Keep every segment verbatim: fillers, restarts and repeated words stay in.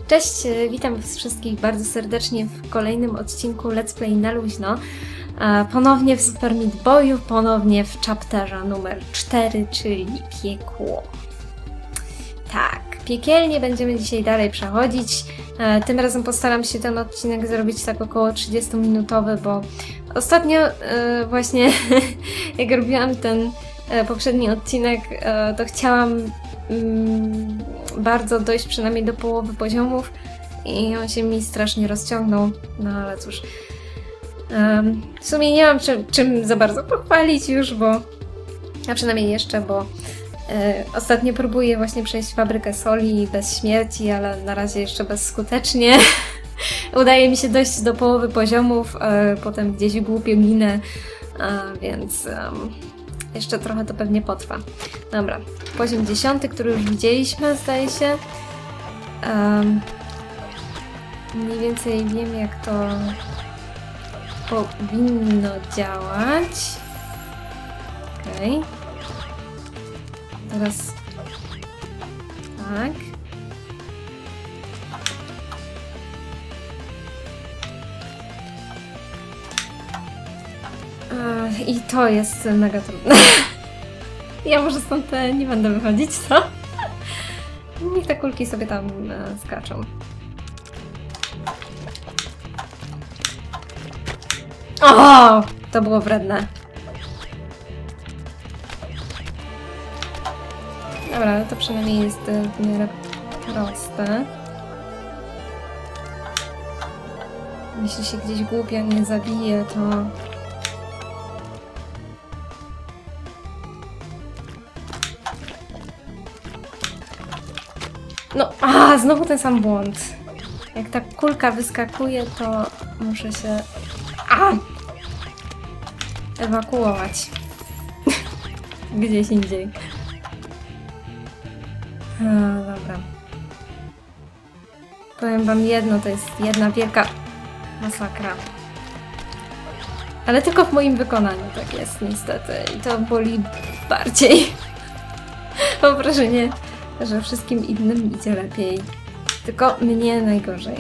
Cześć, witam was wszystkich bardzo serdecznie w kolejnym odcinku Let's Play na luźno. Ponownie w Super Meat Boyu, ponownie w chapterze numer cztery, czyli piekło. Tak, piekielnie będziemy dzisiaj dalej przechodzić. Tym razem postaram się ten odcinek zrobić tak około trzydziestominutowy, bo ostatnio właśnie jak robiłam ten poprzedni odcinek, to chciałam bardzo dojść przynajmniej do połowy poziomów i on się mi strasznie rozciągnął, no ale cóż. Um, w sumie nie mam czym, czym za bardzo pochwalić już, bo a przynajmniej jeszcze, bo e, ostatnio próbuję właśnie przejść fabrykę soli bez śmierci, ale na razie jeszcze bezskutecznie. Udaje mi się dojść do połowy poziomów, e, potem gdzieś głupio ginę, a, więc um, jeszcze trochę to pewnie potrwa. Dobra, poziom dziesiąty, który już widzieliśmy, zdaje się. Um, mniej więcej wiem, jak to powinno działać. Okej. Okay. Teraz tak. I to jest mega trudne. Ja może stąd nie będę wychodzić, co? Niech te kulki sobie tam skaczą. O! To było wredne. Dobra, to przynajmniej jest w miarę proste. Jeśli się gdzieś głupia nie zabije, to... No, a znowu ten sam błąd. Jak ta kulka wyskakuje, to muszę się... A! Ewakuować. Gdzieś indziej. A, dobra. Powiem wam jedno, to jest jedna wielka masakra. Ale tylko w moim wykonaniu tak jest, niestety. I to boli bardziej. Mam wrażenie, że wszystkim innym idzie lepiej. Tylko mnie najgorzej.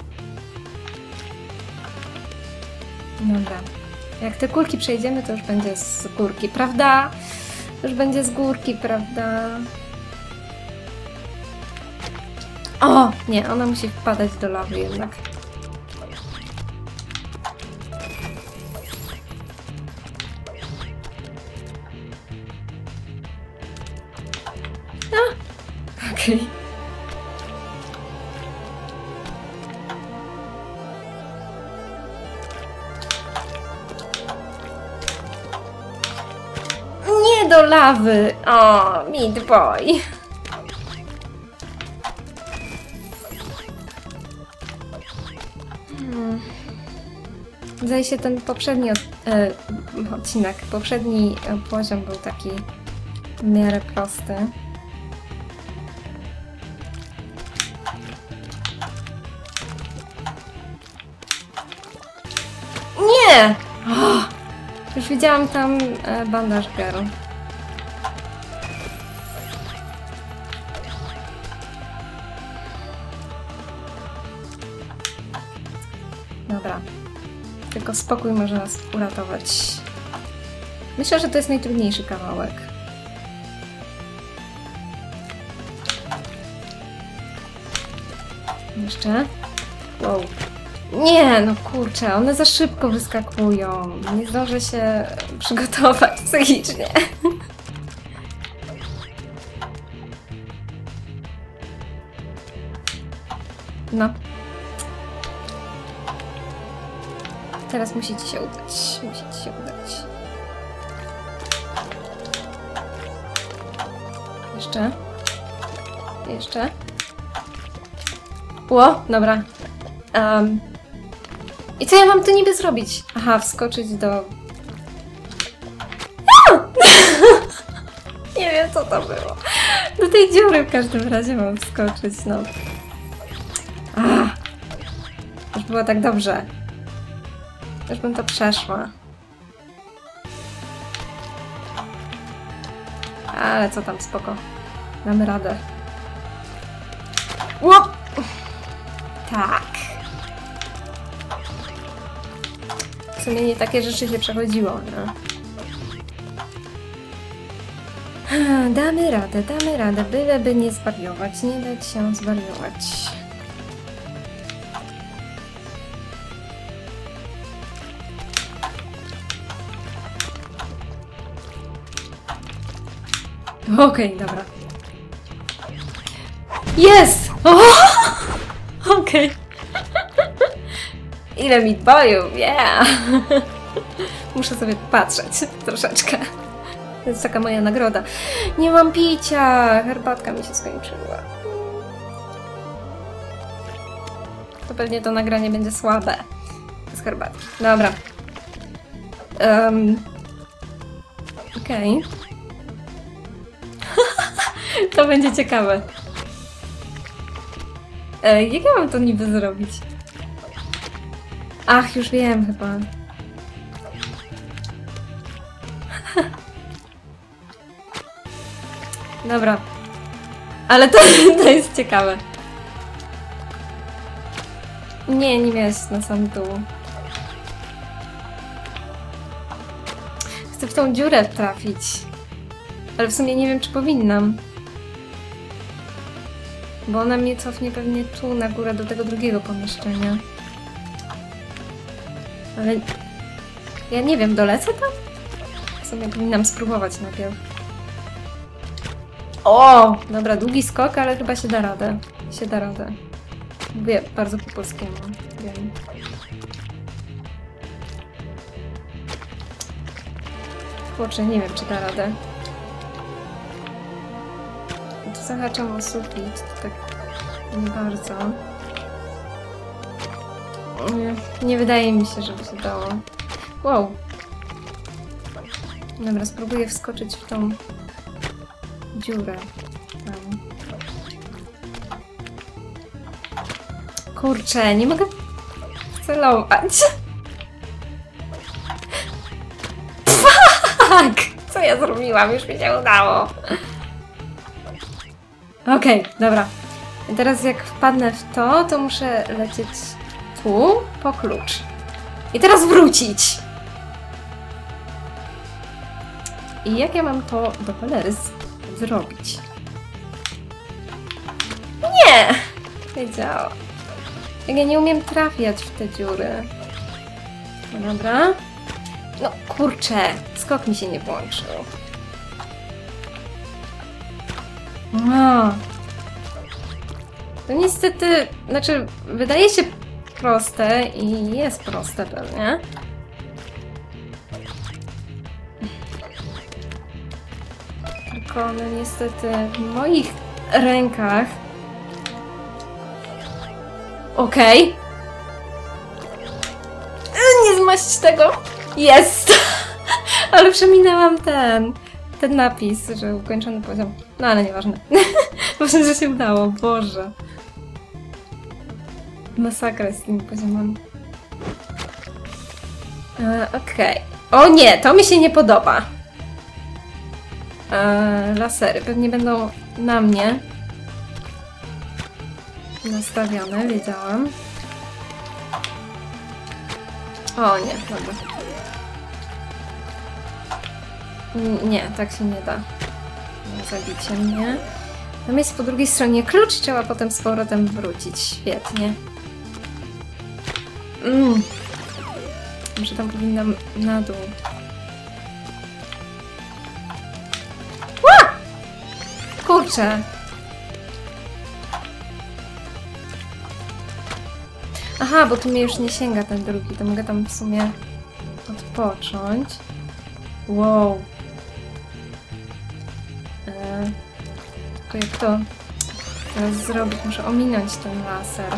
Dobra. Jak te kulki przejdziemy, to już będzie z górki, prawda? Już będzie z górki, prawda? O! Nie, ona musi wpadać do lawy jednak. A! Okej. Okay. Do lawy! O, Meat Boy! Hmm. Zdaje się, ten poprzedni od, e, odcinek, poprzedni poziom był taki w miarę prosty. Nie! Oh, już widziałam tam e, bandaż girl. Dobra. Tylko spokój może nas uratować. Myślę, że to jest najtrudniejszy kawałek. Jeszcze. Wow. Nie, no kurczę, one za szybko wyskakują. Nie zdążę się przygotować psychicznie. No. Teraz musi ci się udać. Musi ci się udać. Jeszcze. Jeszcze. Ło, dobra. Um. I co ja mam tu niby zrobić? Aha, wskoczyć do... Nie wiem, co to było. Do tej dziury w każdym razie mam wskoczyć, no. Ah. Już było tak dobrze. Już bym to przeszła. Ale co tam, spoko. Damy radę. Ło! Tak. W sumie nie takie rzeczy się przechodziło, no. Damy radę, damy radę, byleby nie zwariować, nie dać się zwariować. Okej, okay, dobra. Jest! Okej. Okay. Ile meatballów, yeah! Muszę sobie patrzeć troszeczkę. To jest taka moja nagroda. Nie mam picia! Herbatka mi się skończyła. To pewnie to nagranie będzie słabe. Z herbatki. Dobra. Um. Okej. Okay. To będzie ciekawe. E, jak ja mam to niby zrobić? Ach, już wiem chyba. Dobra. Ale to, to jest ciekawe. Nie, nie miałeś na sam dół. Chcę w tą dziurę trafić. Ale w sumie nie wiem, czy powinnam. Bo ona mnie cofnie pewnie tu na górę do tego drugiego pomieszczenia. Ale... ja nie wiem, dolecę tam? W sumie powinnam spróbować najpierw. O! Dobra, długi skok, ale chyba się da radę. Się da radę. Mówię bardzo po polskiemu. Wiem. Kurczę, nie wiem, czy da radę. Tu zahaczam o sufit, to tak nie bardzo. Nie, nie wydaje mi się, żeby się dało. Wow! Dobra, spróbuję wskoczyć w tą dziurę. Tam. Kurczę, nie mogę celować. Fuck! Co ja zrobiłam? Już mi się udało. Okej, okay, dobra. I teraz jak wpadnę w to, to muszę lecieć tu po klucz. I teraz wrócić! I jak ja mam to do cholery zrobić? Nie! Wiedziałam. Jak ja nie umiem trafiać w te dziury. No dobra. No kurczę, skok mi się nie włączył. No. To niestety, znaczy, wydaje się proste i jest proste pewnie. Tylko no niestety w moich rękach. Okej. Okay. Nie zmaść tego. Jest! Ale przeminęłam ten, ten napis, że ukończony poziom. No ale nieważne. Ważne, że się udało. Boże. Masakra z tymi poziomami. E, Okej. Okay. O nie, to mi się nie podoba. E, lasery pewnie będą na mnie nastawione, wiedziałam. O nie, dobra. Nie, tak się nie da. Zabicie mnie. Tam jest po drugiej stronie klucz, trzeba potem z powrotem wrócić. Świetnie. Mm. Może tam powinnam na dół. Ła! Kurczę. Aha, bo tu mnie już nie sięga ten drugi, to mogę tam w sumie odpocząć. Wow. Eee, tylko jak to teraz zrobić? Muszę ominąć ten laser.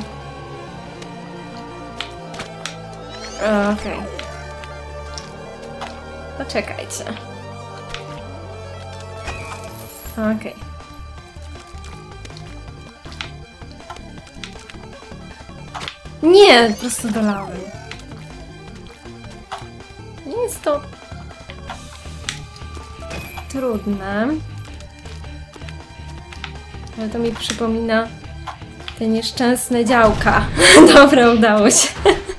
Eee, Okej. Okay. Poczekajcie. Okej. Okay. Nie, po prostu dolałem. Nie jest to trudne. Ale to mi przypomina Te nieszczęsne działka. Dobra, udało się.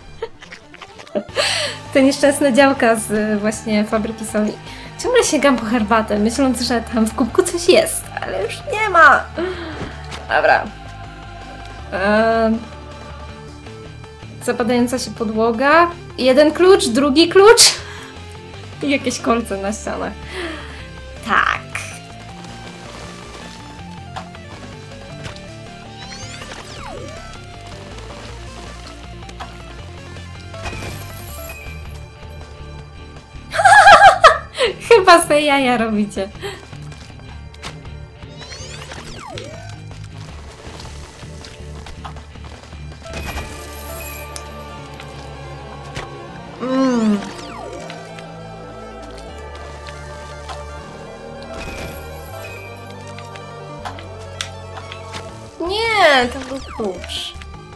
Te nieszczęsne działka z właśnie fabryki soli. Ciągle sięgam po herbatę, myśląc, że tam w kubku coś jest, ale już nie ma. Dobra. Eee... Zapadająca się podłoga. Jeden klucz, drugi klucz. I jakieś kolce na ścianach. Tak. Chyba sobie jaja robicie. Mm. Nie, to był klucz.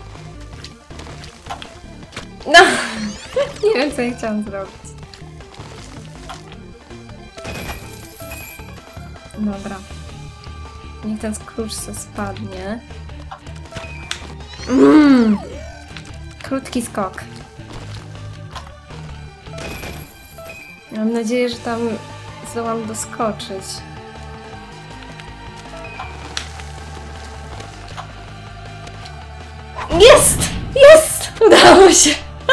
No, nie wiem, co ja chciałam zrobić. Dobra. Niech ten klucz se spadnie. Mm. Krótki skok. Mam nadzieję, że tam zdołam doskoczyć. Jest! Jest! Udało się!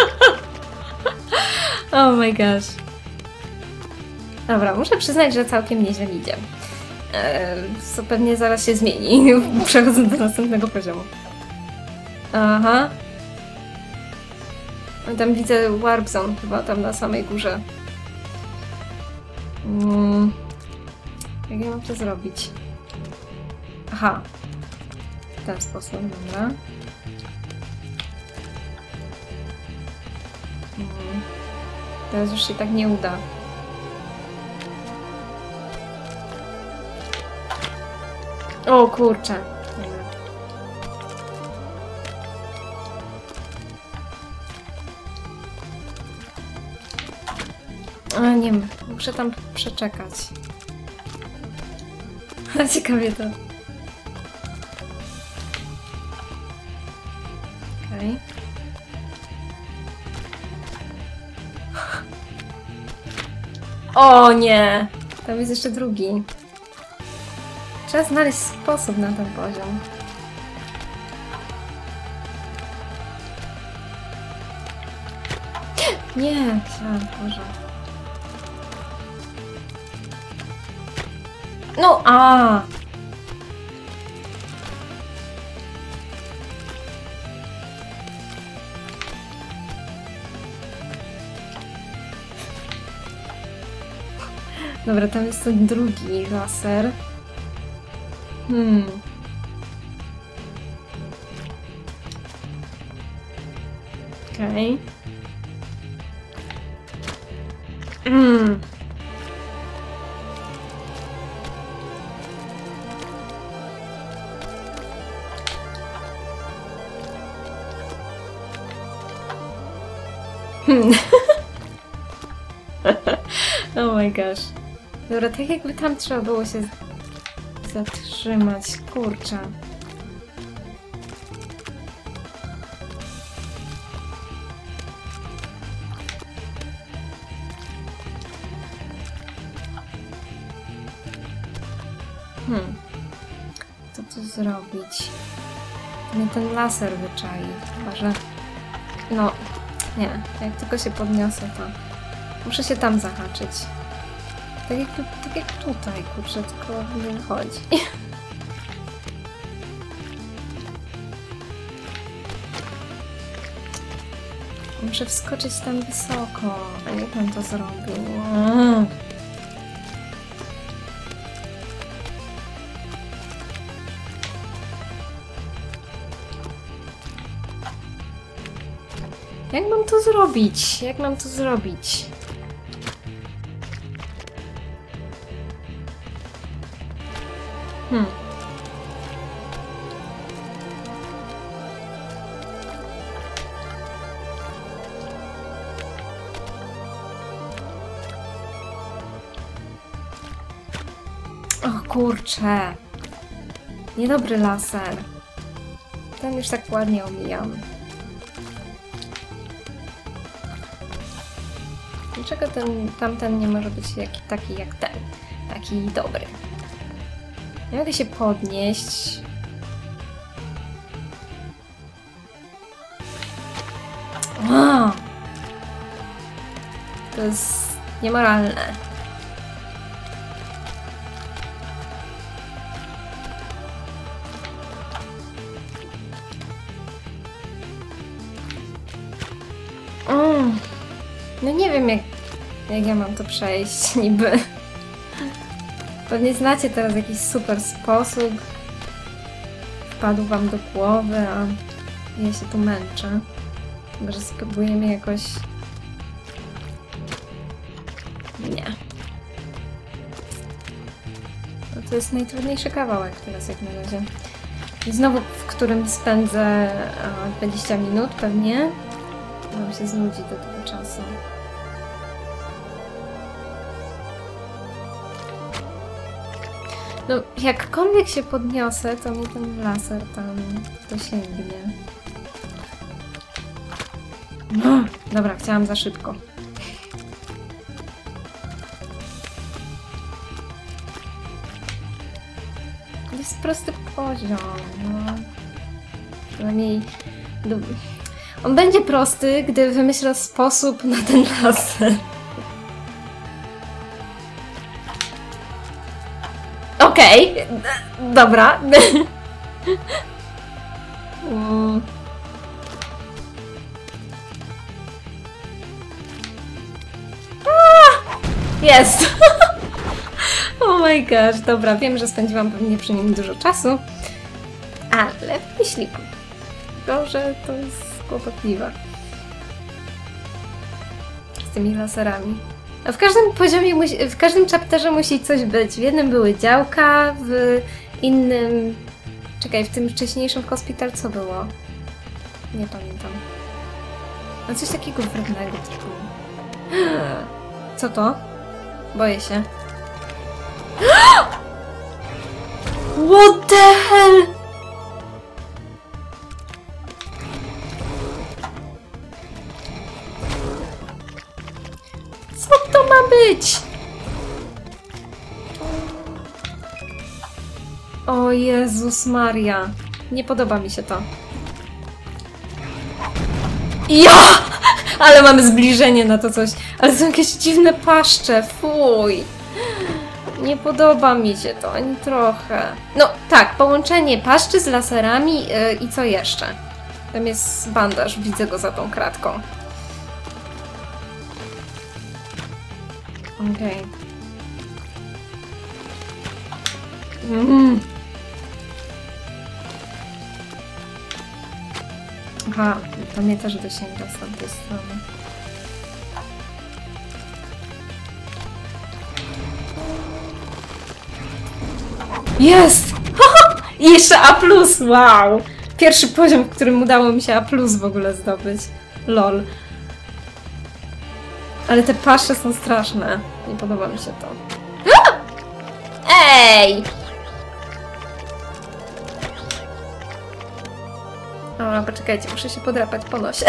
Oh my gosh. Dobra, muszę przyznać, że całkiem nieźle idzie. Eee, co pewnie zaraz się zmieni, przechodząc do następnego poziomu. Aha. Tam widzę Warp Zone chyba tam na samej górze. Hmm. Jak ja mam to zrobić? Aha. W ten sposób, dobra. Hmm. Teraz już się tak nie uda. O kurczę. A nie wiem, muszę tam przeczekać. A ciekawie to. Okej. Okay. O nie! Tam jest jeszcze drugi. Trzeba znaleźć sposób na ten poziom. Nie, myślałam, Boże. No, a. Dobra, tam jest ten drugi laser. Hmm. Okej. Okay. Mm. Hmm. Oh my gosh. Dobra, tak jakby tam trzeba było się zatrzymać. Kurczę. Hmm. Co tu zrobić? Nie ten laser wyczai. Chyba, że... No, nie. Jak tylko się podniosę, to... Muszę się tam zahaczyć. Tak jak, tu, tak jak tutaj, kurczę, tylko nie wychodzi. Muszę wskoczyć tam wysoko. A jak on to zrobił? Mm. Jak mam to zrobić? Jak mam to zrobić? Hmm. O kurczę. Niedobry laser. Ten już tak ładnie omijam. Dlaczego ten, tamten nie może być jaki, taki jak ten? Taki dobry. Nie mogę się podnieść. Wow. To jest niemoralne. Mm. No nie wiem, jak, jak ja mam to przejść, niby. Pewnie znacie teraz jakiś super sposób. Wpadł wam do głowy, a ja się tu męczę. Może spróbujemy jakoś... Nie. No to jest najtrudniejszy kawałek teraz jak na razie. I znowu, w którym spędzę dwadzieścia minut pewnie. Wam się znudzi do tego czasu. No, jakkolwiek się podniosę, to mi ten laser tam dosięgnie. No, dobra, chciałam za szybko. To jest prosty poziom, no. Przynajmniej... On będzie prosty, gdy wymyślę sposób na ten laser. Okej, okay. Dobra. mm. Jest! Oh my gosh, dobra, wiem, że spędziłam pewnie przy nim dużo czasu, ale w myśliku. To, że to jest kłopotliwe. Z tymi laserami. A w każdym poziomie, musi, w każdym chapterze musi coś być. W jednym były działka, w innym... Czekaj, w tym wcześniejszym Hospital co było? Nie pamiętam. No coś takiego wrednego też było. Co to? Boję się. What the hell? Co to ma być? O Jezus Maria. Nie podoba mi się to. Ja! Ale mamy zbliżenie na to coś. Ale są jakieś dziwne paszcze. Fuj. Nie podoba mi się to ani trochę. No tak, połączenie paszczy z laserami yy, i co jeszcze? Tam jest bandaż, widzę go za tą kratką. Okej. Okay. Mm. Aha, to mnie też dosięga z tamtej strony. Jest! I jeszcze A plus, wow! Pierwszy poziom, w którym udało mi się A plus w ogóle zdobyć. Lol. Ale te pasze są straszne. Nie podoba mi się to. Ej! O, poczekajcie, muszę się podrapać po nosie.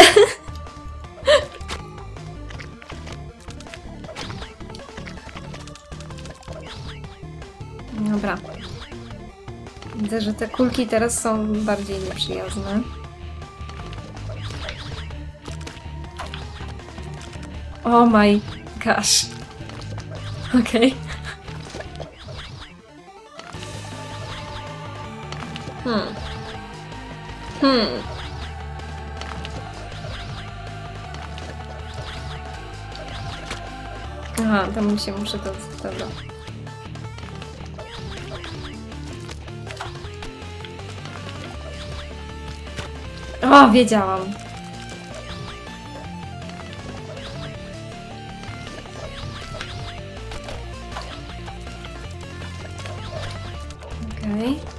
Dobra. Widzę, że te kulki teraz są bardziej nieprzyjazne. Oh my gosh. Okej. Okay. Hmm. Hmm. Aha, tam się muszę to... Dobra. O, wiedziałam. Okej. Okay.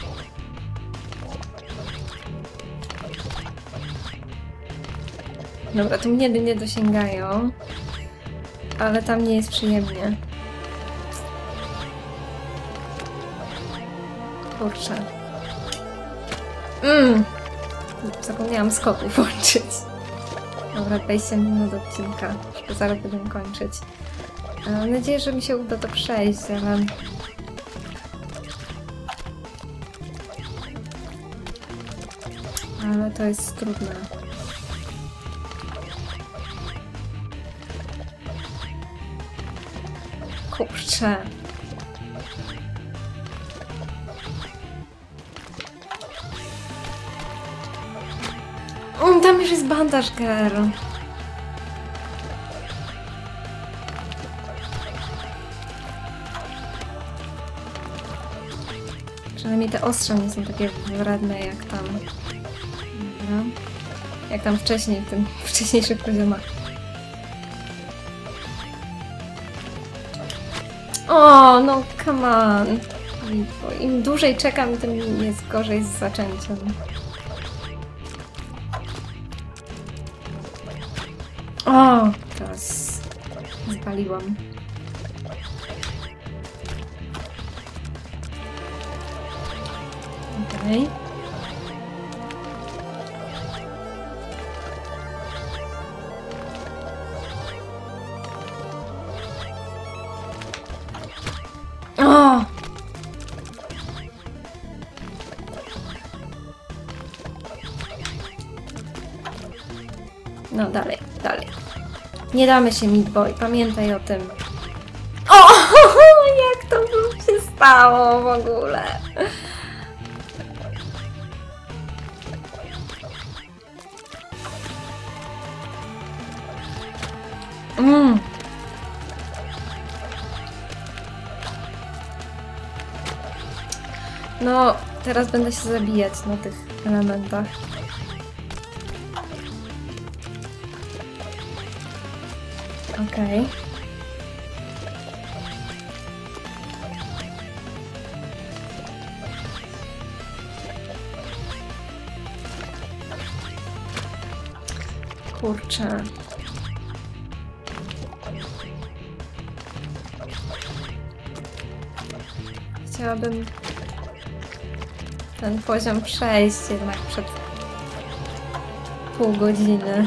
Dobra, tu mnie nie dosięgają, ale tam nie jest przyjemnie. Kurczę. Mmm. zapomniałam skoku włączyć. Dobra, dwadzieścia minut odcinka. Już zaraz będę kończyć. Mam nadzieję, że mi się uda to przejść, ale... Ale to jest trudne. Kurczę. O, tam już jest bandaż girl. Przynajmniej te ostrza nie są takie wredne jak tam. Dobra. Jak tam wcześniej, w tym wcześniejszych poziomach. O, no come on. I im dłużej czekam, tym jest gorzej z zaczęciem. O, teraz spaliłam. Okej. Okay. O! No dalej, dalej. Nie damy się, Meat Boy, pamiętaj o tym. O! Jak to się stało w ogóle? Mm. No, teraz będę się zabijać na tych elementach. Okej. Okay. Kurczę. Chciałabym ten poziom przejść jednak przed pół godziny.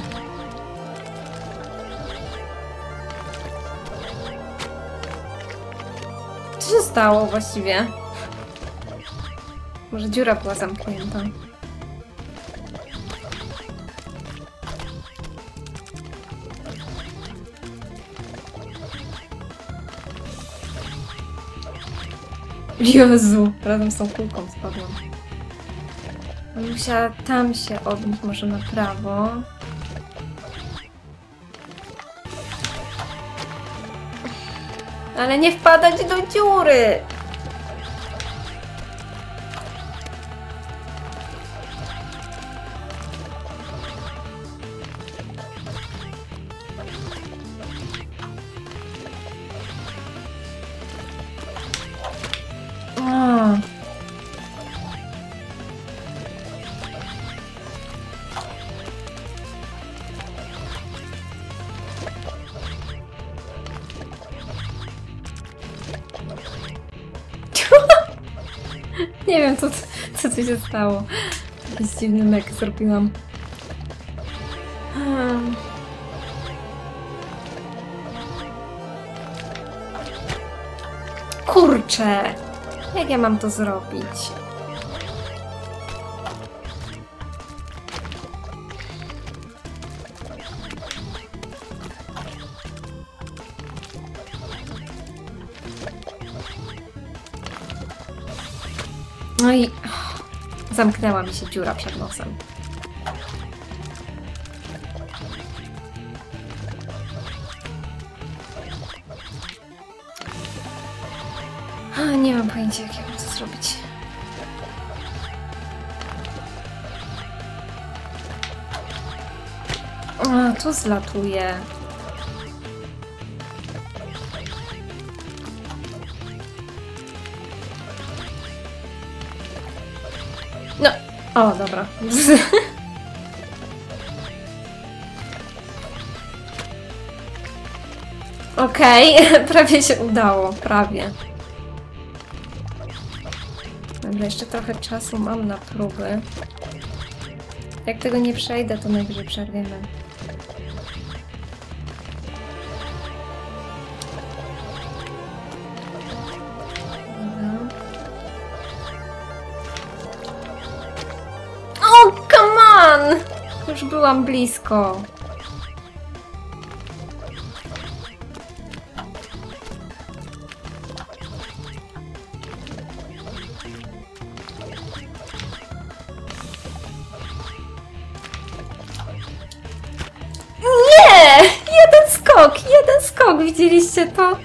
Co się stało właściwie? Może dziura była zamknięta. Jezu, razem z tą kulką spadłam. Musiała tam się odbić, może na prawo. Ale nie wpadać do dziury! O. Nie wiem, co, co tu się stało. Jakiś dziwny mek zrobiłam. Hmm. Kurczę! Jak ja mam to zrobić? No i zamknęła mi się dziura przed nosem. Nie mam pojęcia, jak ja mam to zrobić. A, tu zlatuje. No, o, dobra. Okej, okay. Prawie się udało, prawie. Dobra, jeszcze trochę czasu mam na próby. Jak tego nie przejdę, to najwyżej przerwiemy. O, come on! Już byłam blisko. Nie! Jeden skok! Jeden skok! Widzieliście to?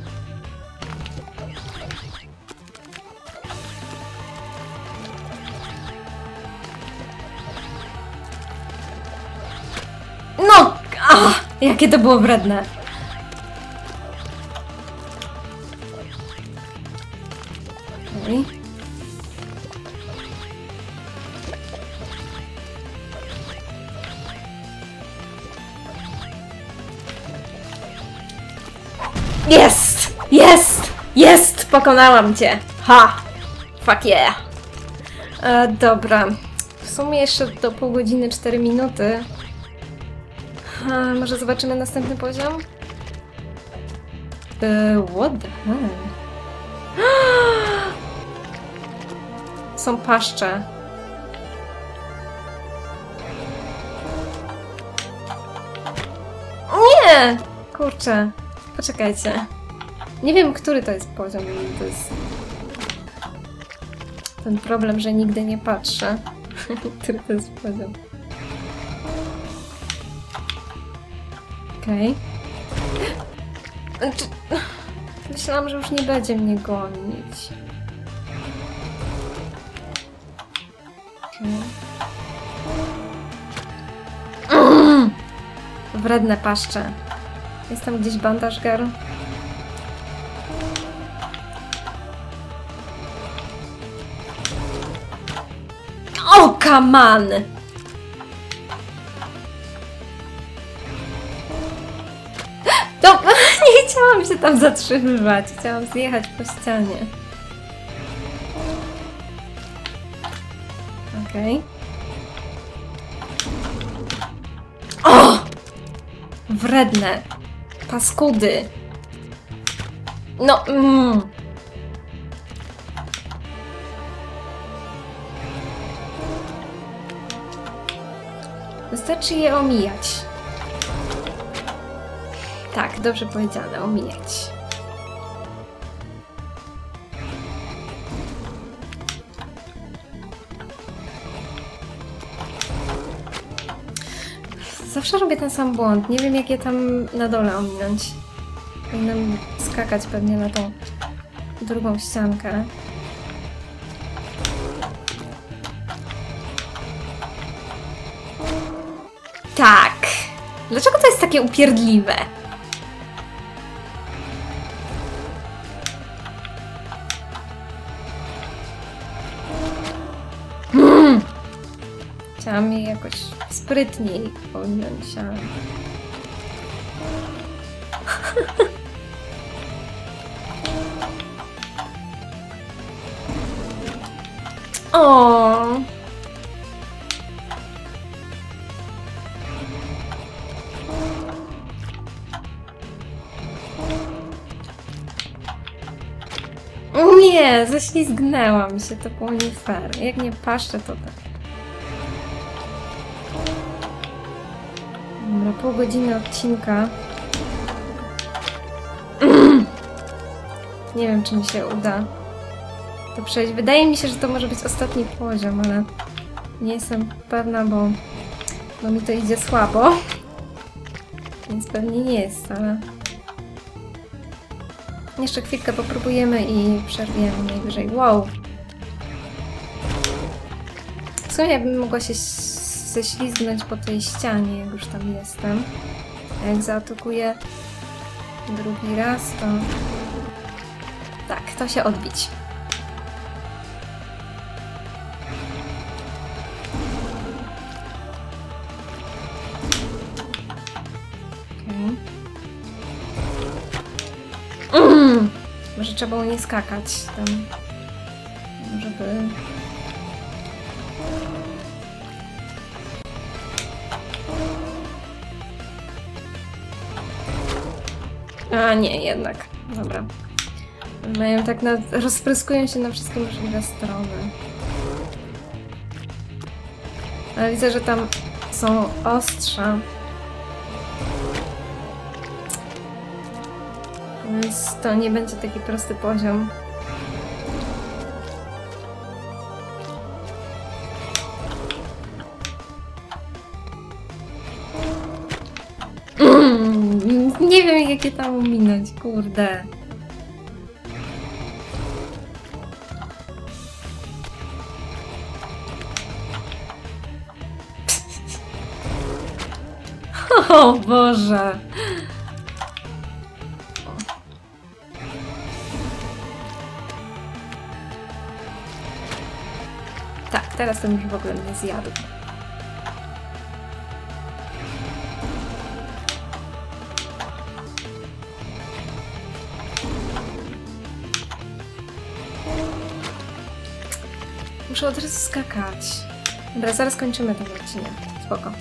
No! Ach, jakie to było wredne! Okay. Jest! Jest! Jest! Pokonałam cię! Ha! Fuck yeah! E, dobra. W sumie jeszcze do pół godziny, cztery minuty. A, może zobaczymy następny poziom? E, what the hell? Są paszcze. Nie! Kurczę. Poczekajcie. Nie wiem, który to jest poziom. To jest ten problem, że nigdy nie patrzę. Który to jest poziom. Okej. Okay. Myślałam, że już nie będzie mnie gonić. Okay. Mm! Wredne paszcze. Jest tam gdzieś bandaż, girl? O, come on! No, nie chciałam się tam zatrzymywać. Chciałam zjechać po ścianie. Okej. Okay. O! Wredne. Paskudy. No, mm. Wystarczy je omijać. Tak, dobrze powiedziane, omijać. Zawsze robię ten sam błąd. Nie wiem, jak je tam na dole ominąć. Powinnam skakać pewnie na tą drugą ściankę. Tak! Dlaczego to jest takie upierdliwe? Hmm. Chciałam je jakoś sprytniej pominąć, ale... O. Nie, ześlizgnęłam się, to było nie fair. Jak nie paszczę, to tak. Dobra, pół godziny odcinka. Nie wiem, czy mi się uda to przejść. Wydaje mi się, że to może być ostatni poziom, ale nie jestem pewna, bo, bo mi to idzie słabo. Więc pewnie nie jest, ale... Jeszcze chwilkę popróbujemy i przerwiemy najwyżej. Wow! W sumie ja bym mogła się ześlizgnąć po tej ścianie, jak już tam jestem. A jak zaatakuję drugi raz, to... Tak, to się odbić. Mm. Może trzeba było nie skakać tam, żeby... A nie, jednak. Dobra. Mają tak na... rozpryskują się na wszystkie możliwe strony. Ale widzę, że tam są ostrza. Więc to nie będzie taki prosty poziom. Mm, nie wiem, jakie tam ominąć, kurde. O Boże. Tak, teraz to już w ogóle nie zjadł. Muszę od razu skakać. Dobra, zaraz kończymy ten odcinek. Spoko.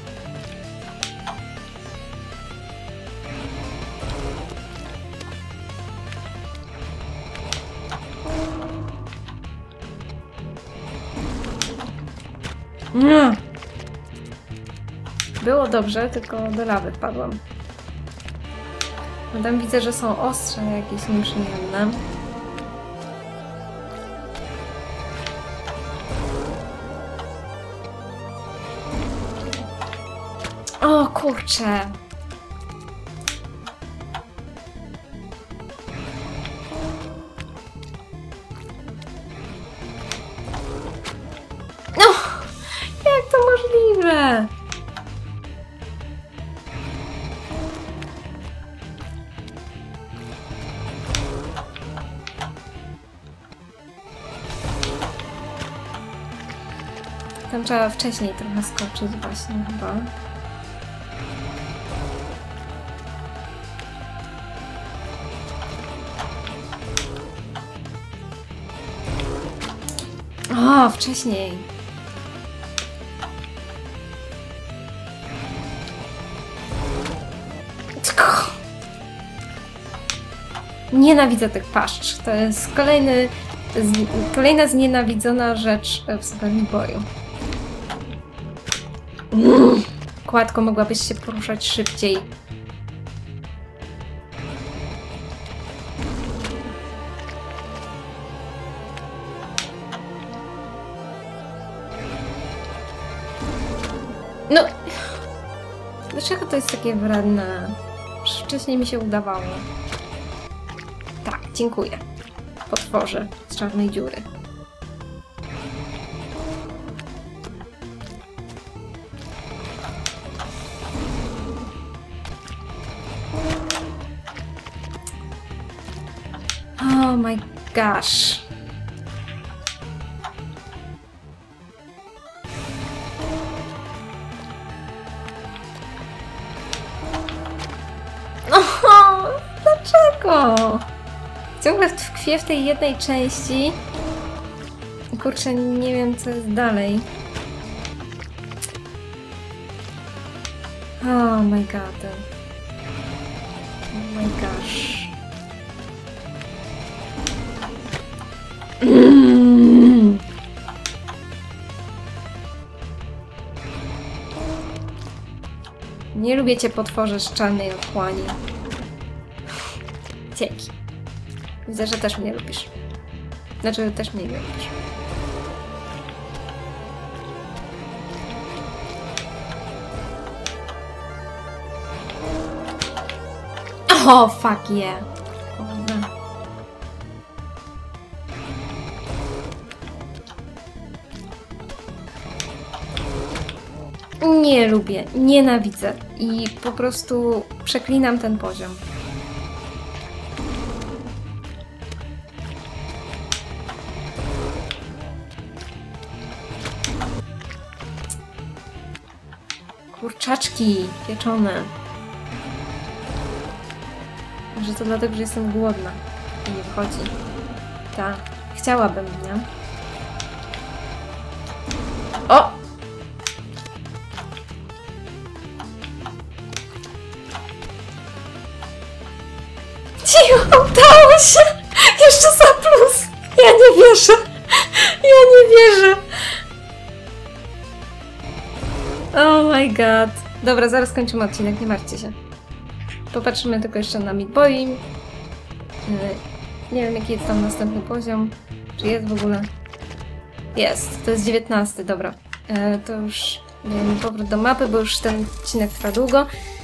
Nie. Było dobrze, tylko do lawy wpadłam. No tam widzę, że są ostrze jakieś nieprzyjemne. O kurczę! No! Jak to możliwe? Tam trzeba wcześniej trochę skoczyć właśnie chyba. O, wcześniej. Nienawidzę tych paszcz. To jest kolejny, z, kolejna znienawidzona rzecz w Super Boju. Mm. Kładko, mogłabyś się poruszać szybciej. No, dlaczego to jest takie wredne? Już wcześniej mi się udawało. Tak, dziękuję. Potworze z czarnej dziury. Oh my gosh. No, dlaczego? Ciągle tkwię w tej jednej części. Kurczę, nie wiem, co jest dalej. Oh my god. Oh my gosh. Mm. Nie lubię cię, potworze z czarnej otchłani. Dzięki. Widzę, że też mnie lubisz. Znaczy, też mnie nie lubisz. O, fuck yeah. Nie lubię, nienawidzę i po prostu przeklinam ten poziom. Kurczaczki pieczone. Może to dlatego, że jestem głodna i nie wchodzi. Tak, chciałabym, nie? O! Udało się! Jeszcze za plus! Ja nie wierzę! Ja nie wierzę! Oh my god. Dobra, zaraz kończymy odcinek, nie martwcie się. Popatrzymy tylko jeszcze na Meat Boy. Nie wiem, jaki jest tam następny poziom. Czy jest w ogóle? Jest, to jest dziewiętnasty, dobra. E, to już dajemy powrót do mapy, bo już ten odcinek trwa długo.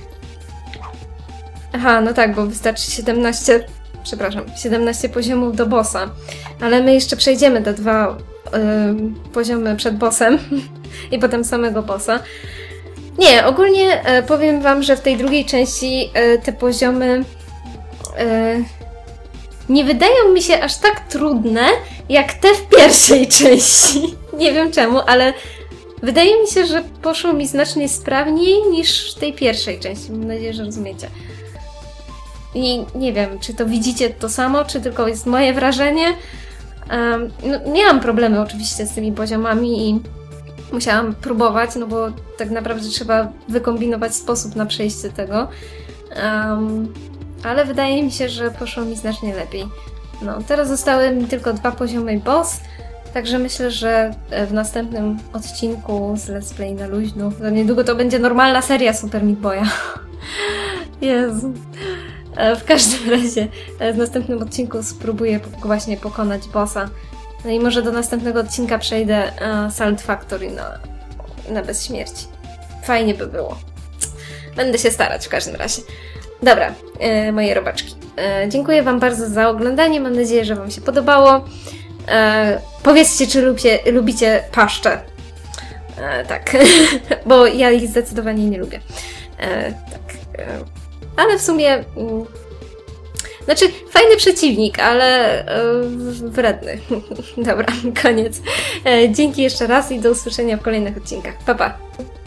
Aha, no tak, bo wystarczy siedemnaście... Przepraszam, siedemnaście poziomów do bossa. Ale my jeszcze przejdziemy te dwa y, poziomy przed bossem i potem samego bossa. Nie, ogólnie e, powiem wam, że w tej drugiej części e, te poziomy e, nie wydają mi się aż tak trudne, jak te w pierwszej części. Nie wiem czemu, ale wydaje mi się, że poszło mi znacznie sprawniej niż w tej pierwszej części. Mam nadzieję, że rozumiecie. I nie wiem, czy to widzicie to samo, czy tylko jest moje wrażenie. Um, no, miałam problemy oczywiście z tymi poziomami i musiałam próbować, no bo tak naprawdę trzeba wykombinować sposób na przejście tego. Um, ale wydaje mi się, że poszło mi znacznie lepiej. No, teraz zostały mi tylko dwa poziomy boss, także myślę, że w następnym odcinku z Let's Play na luźno, za niedługo to będzie normalna seria Super Meat Boya. Jezu. W każdym razie w następnym odcinku spróbuję właśnie pokonać bossa. No i może do następnego odcinka przejdę uh, Salt Factory na, na bez śmierci. Fajnie by było. Będę się starać w każdym razie. Dobra, e, moje robaczki. E, dziękuję wam bardzo za oglądanie. Mam nadzieję, że wam się podobało. E, powiedzcie, czy lubicie, lubicie paszcze. E, tak, bo ja ich zdecydowanie nie lubię. E, tak, e, ale w sumie... Mm, znaczy, fajny przeciwnik, ale yy, wredny. Dobra, koniec. E, dzięki jeszcze raz i do usłyszenia w kolejnych odcinkach. Pa, pa!